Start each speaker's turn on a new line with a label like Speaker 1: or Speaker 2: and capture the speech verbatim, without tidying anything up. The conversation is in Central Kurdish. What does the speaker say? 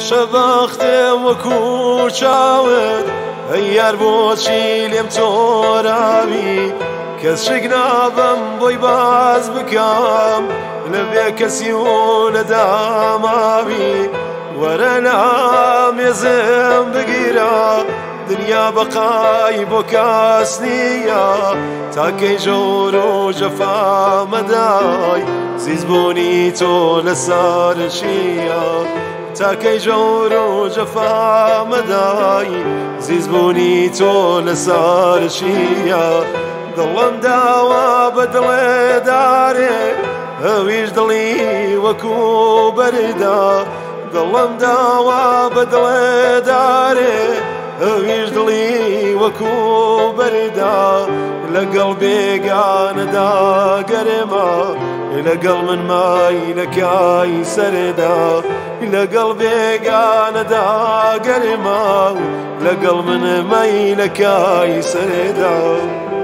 Speaker 1: خۆشەبەختێ وەکوو چاوت هەیار بۆچی لێم تۆراوی کەس شک نابم بۆی باز بکەم لەبێ کەسی و لەداماوی وەرە لامێزم بگیرە دنیا بەقای بۆ کەس نییە تاکەی ژەور و جەفا مەدای زیزبوونی تۆ لەسەر چییە تاکەی ژەور و جەفا مەدای زیزبوونی تۆ لەسەر چییە دڵم داوە بە دڵێ دارێ ئەویش دڵی وەکوو بەردا دڵم داوە بە دڵێ دارێ ئەویش دڵی وەکوو بەردا لەگەڵ بێگانەدا گەرێمە لەگەڵ من ماینەکەی سەردا لەگەڵ بێگانەدا گەرێمە لەگەڵ من ماینەکەی سەردا